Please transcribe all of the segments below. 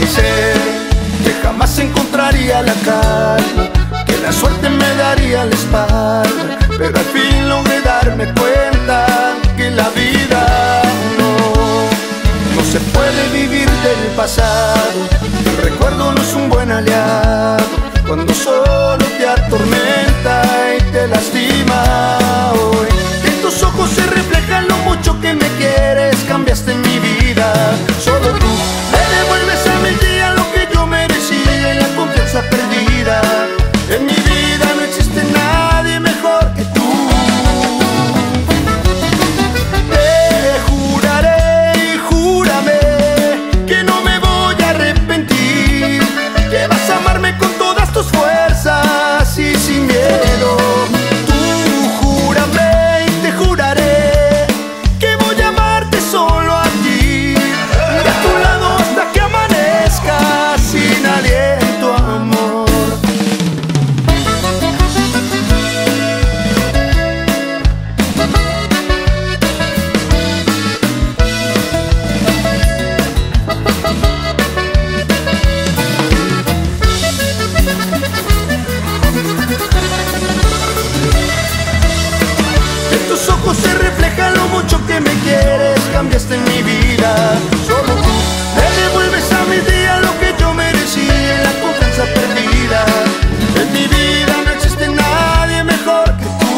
y sé que jamás encontraría la calma, que la suerte me daría la espalda, pero al fin logré darme cuenta que la vida no se puede vivir del pasado. El recuerdo no es un buen aliado cuando solo te atormenta y te lastima. Hoy en tus ojos se refleja lo mucho que me quieres, cambiaste mi vida. Solo tú me devuelves a mi día lo que yo merecía y la confianza perdida. En mi vida no existe nadie mejor que tú. Te juraré y júrame que no me voy a arrepentir, que vas a amarme con todas tus fuerzas y sin miedo. Tú júrame y te juraré que voy a amarte solo a ti, de a tu lado hasta que amanezca sin aliento, amor. En tus ojos se refleja lo mucho que me quieres, cambiaste mi vida. Solo tú me devuelves a mi día lo que yo merecía y la confianza perdida. En mi vida no existe nadie mejor que tú.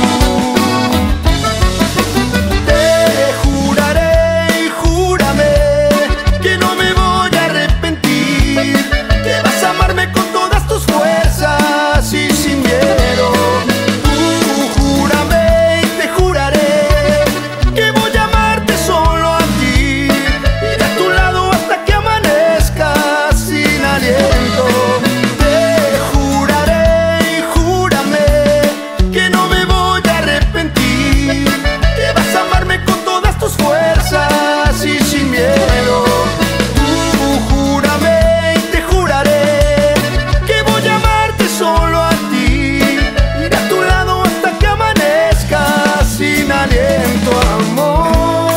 Te juraré y júrame que no me voy a arrepentir, que vas a amarme con todas tus fuerzas y sin miedo. Tú júrame y te juraré que voy a amarte solo a ti, y a tu lado hasta que amanezca sin aliento. Te juraré y júrame que no me voy a arrepentir, que vas a amarme con todas tus fuerzas y sin miedo. Tú júrame y te juraré que voy a amarte solo a ti, ir a tu lado hasta que amanezca sin aliento, amor.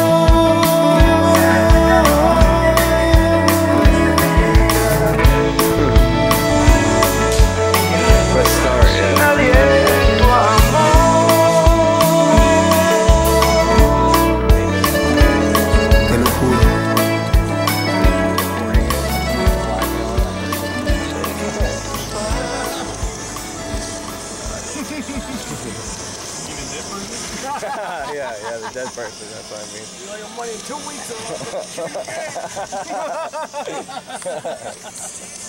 Sin aliento, amor. Te lo juro. Yeah, the dead person, that's what I mean. You owe your money in 2 weeks.